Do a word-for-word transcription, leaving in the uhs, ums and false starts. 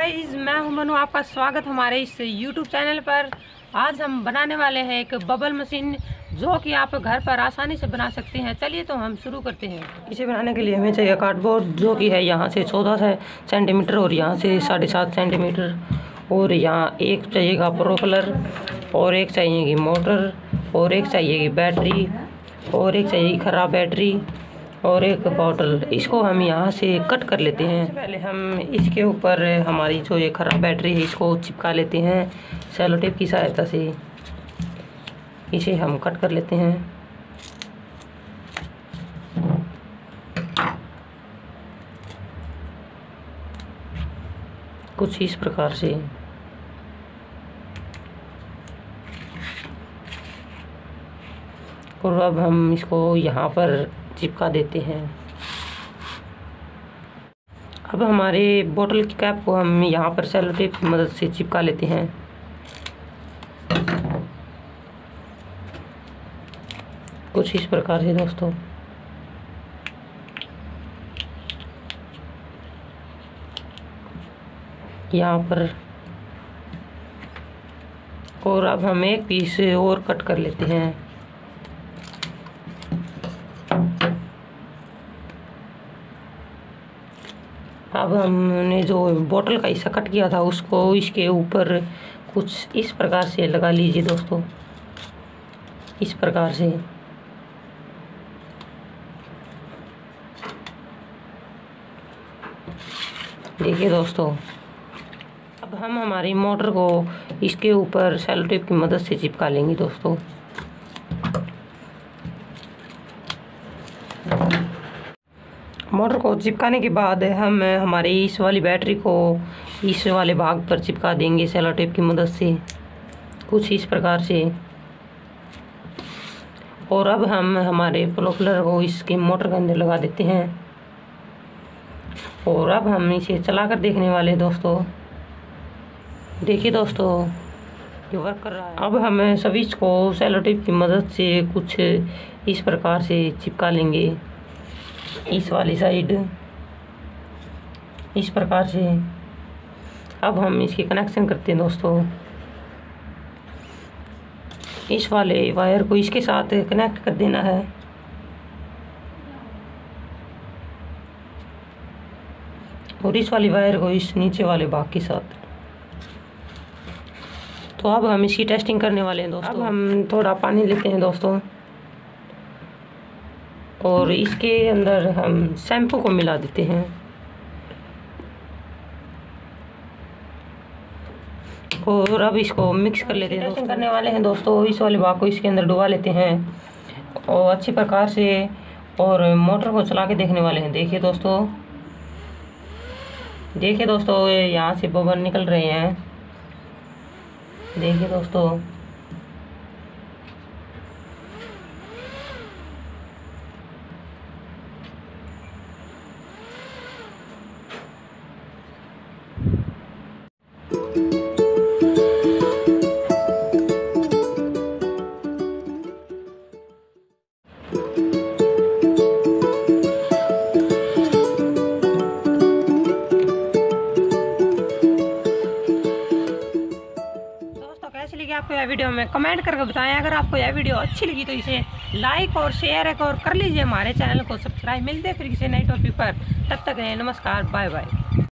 Guys, मैं हूं मनु। आपका स्वागत हमारे इस यूट्यूब चैनल पर। आज हम बनाने वाले हैं एक बबल मशीन जो कि आप घर पर आसानी से बना सकते हैं। चलिए तो हम शुरू करते हैं। इसे बनाने के लिए हमें चाहिए कार्डबोर्ड जो कि है यहाँ से चौदह सेंटीमीटर और यहाँ से साढ़े सात सेंटीमीटर, और यहाँ एक चाहिएगा प्रोपेलर, और एक चाहिएगी मोटर, और एक चाहिएगी बैटरी, और एक चाहिए खराब बैटरी, और एक बॉटल। इसको हम यहाँ से कट कर लेते हैं। पहले हम इसके ऊपर हमारी जो ये खराब बैटरी है इसको चिपका लेते हैं सेलो टेप की सहायता से। इसे हम कट कर लेते हैं। कुछ इस प्रकार से। और अब हम इसको यहाँ पर चिपका देते हैं। अब हमारे बोतल की कैप को हम यहाँ पर सेलो टेप की मदद से चिपका लेते हैं। कुछ इस प्रकार से दोस्तों। यहाँ पर और अब हम एक पीस और कट कर लेते हैं। अब हमने जो बोतल का हिस्सा कट किया था उसको इसके ऊपर कुछ इस प्रकार से लगा लीजिए दोस्तों, इस प्रकार से। देखिए दोस्तों, अब हम हमारी मोटर को इसके ऊपर सेलो टेप की मदद से चिपका लेंगे दोस्तों। मोटर को चिपकाने के बाद हम हमारी इस वाली बैटरी को इस वाले भाग पर चिपका देंगे सेलो टेप की मदद से, कुछ इस प्रकार से। और अब हम हमारे प्रोपेलर को इसके मोटर के अंदर लगा देते हैं। और अब हम इसे चला कर देखने वाले हैं दोस्तों। देखिए दोस्तों, ये वर्क कर रहा है। अब हम स्विच को सेलो टेप की मदद से कुछ इस प्रकार से चिपका लेंगे, इस वाली साइड इस प्रकार से। अब हम इसके कनेक्शन करते हैं दोस्तों। इस वाले वायर को इसके साथ कनेक्ट कर देना है। और इस वाली वायर को इस नीचे वाले भाग के साथ। तो अब हम इसकी टेस्टिंग करने वाले हैं दोस्तों। अब हम थोड़ा पानी लेते हैं दोस्तों, और इसके अंदर हम शैम्पू को मिला देते हैं। और अब इसको मिक्स कर लेते हैं। टेस्टिंग करने वाले हैं दोस्तों। इस वाले भाग को इसके अंदर डुबा लेते हैं और अच्छी प्रकार से, और मोटर को चला के देखने वाले हैं। देखिए दोस्तों, देखिए दोस्तों, यहाँ से बबल निकल रहे हैं। देखिए दोस्तों, कैसी लगी आपको यह वीडियो में कमेंट करके बताएं। अगर आपको यह वीडियो अच्छी लगी तो इसे लाइक और शेयर और कर लीजिए। हमारे चैनल को सब्सक्राइब। मिलते हैं फिर किसी नई टॉपिक पर। तब तक नमस्कार, बाय बाय।